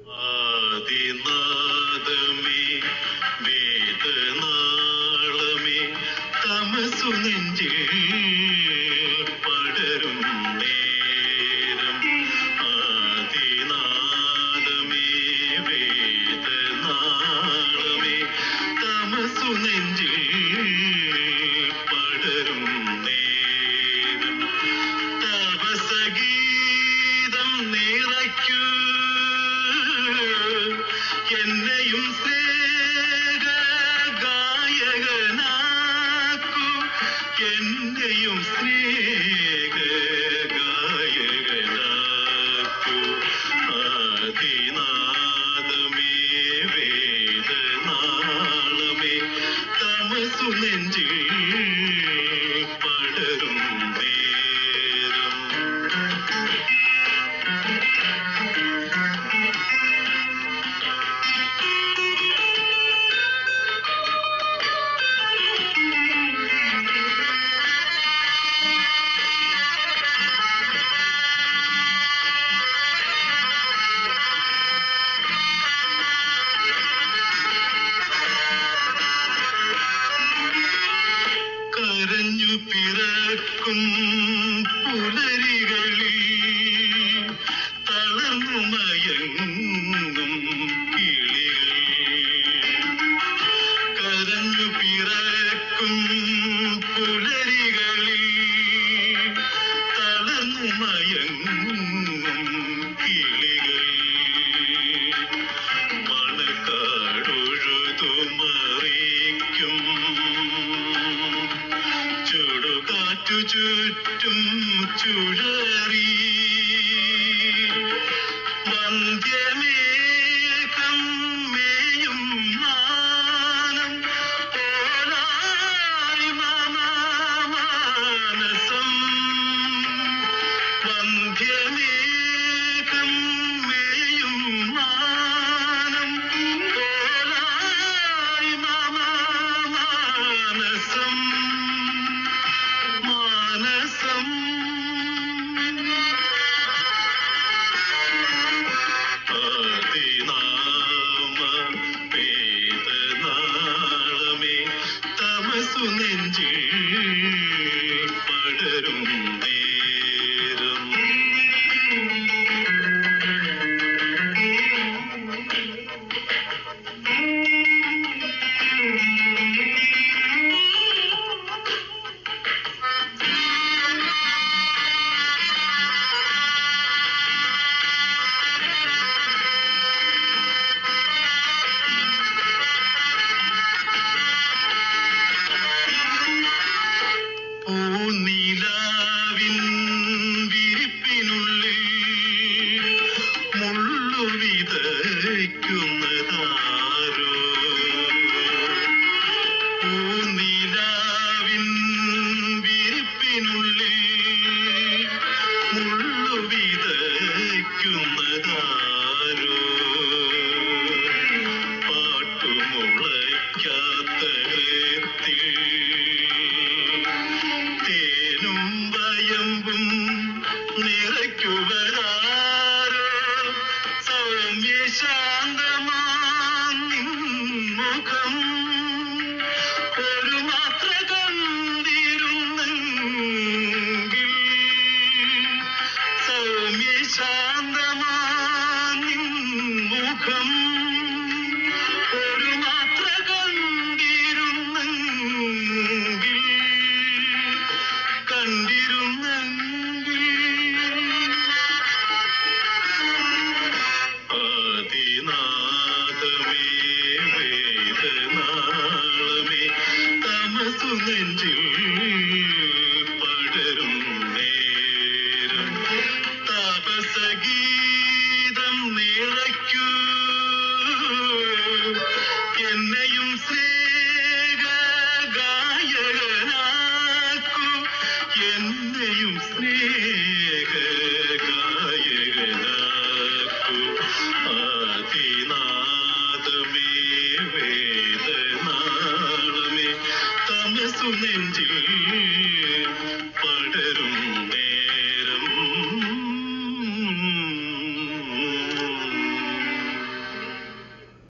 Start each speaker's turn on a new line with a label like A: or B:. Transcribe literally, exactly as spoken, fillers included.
A: ആദിനാദമേ വേദനാളമേ തമസു നെഞ്ചിൽ പടരും നേരം ആദിനാദമേ വേദനാളമേ തമസു നെഞ്ചിൽ പടരും നേരം തപസഗീതം നിറയ്ക്കൂ എന്നെയും സ്നേഹ ഗായകനാക്കൂ എന്നെയും സ്നേഹ ഗായകനാക്കൂ ആദിനാദമേ വേദനാളമേ തമസു നെഞ്ചിൽ പടരും നേരം കരഞ്ഞു പിറക്കും പുലരികളിൽ തളർന്നു മയങ്ങും കിളികൾ കരഞ്ഞു പിറക്കും പുലരികളിൽ തളർന്നു മയങ്ങും കിളികൾ മണക്കാടൊഴുതുമറിയിക്കും ചുടുകാറ്റു ചുറ്റും ചുഴറി വന്ധ്യമേഘം മേയും മാനം പോലായി മമ മാനസം വന്ധ്യമേഘം മേയും മാനം പോലായി മമ മാനസം മാനസം ആദിനാമ വേദനാളമേ തമസു നെഞ്ചിൽ പടരും നേരം പൂനിലാവിൻ വിരിപ്പിനുള്ളിൽ മുള്ളു വിതയ്ക്കുന്നതാരോ പൂനിലാവിൻ വിരിപ്പിനുള്ളിൽ മുള്ളു വിതയ്ക്കുന്നതാരോ പാട്ടുമുളയ്ക്കാത്ത ഹൃത്തിൽ തേനും വയമ്പും നിറയ്ക്കുവതാരോ സൗമ്യ ശാന്തമാം നിൻ മുഖം